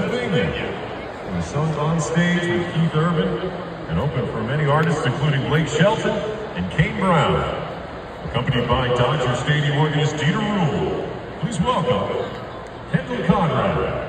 Pennsylvania. He was sung on stage with Keith Urban and opened for many artists including Blake Shelton and Kane Brown. Accompanied by Dodger Stadium organist Dieter Ruhl. Please welcome Kendall Conrad.